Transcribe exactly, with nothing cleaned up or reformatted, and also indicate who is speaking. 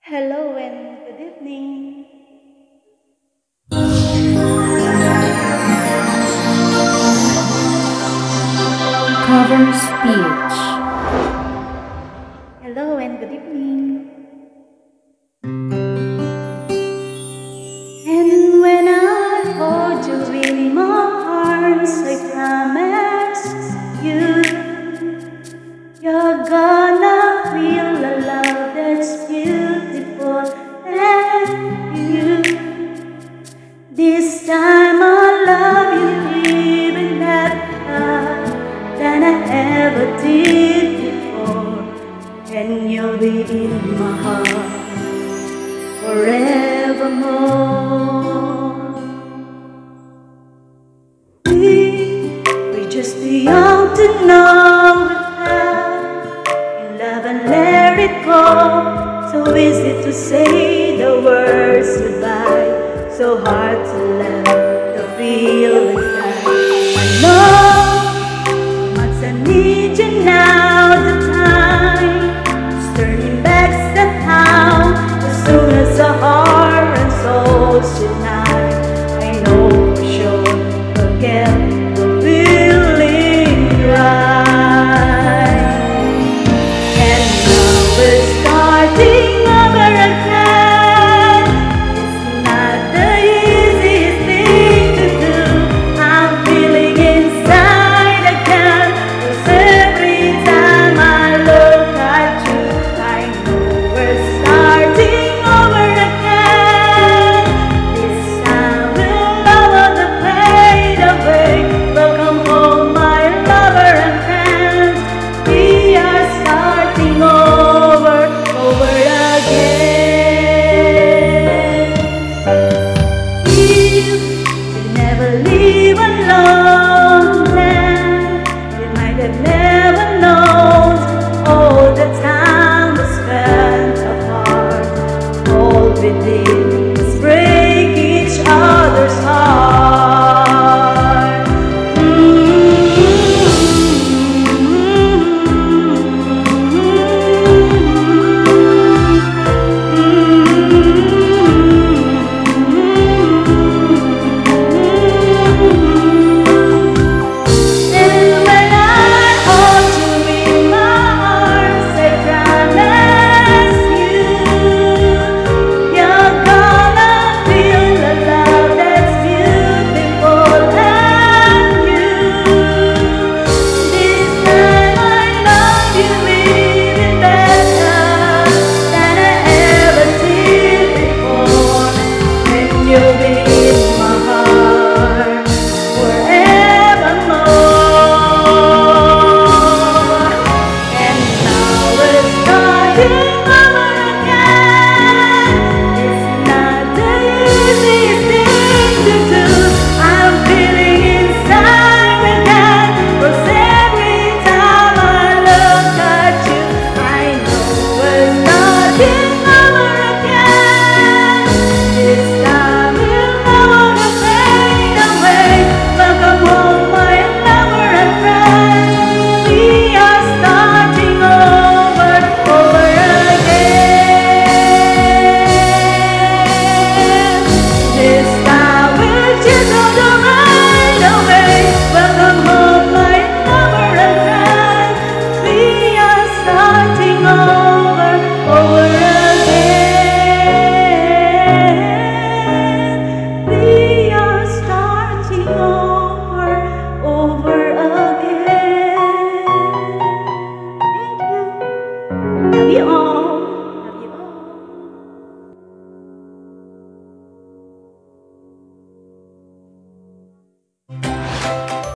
Speaker 1: Hello and good evening.
Speaker 2: Cover speech.
Speaker 1: Hello and good evening. And when I hold you in my arms, I promise you, you're gonna feel a love that's beautiful and you. This time I'll love you even better than I ever did before. And you'll be in my heart forevermore. We, we're just too young to know how you love and let it go. So easy to say the words goodbye, so hard to let the feeling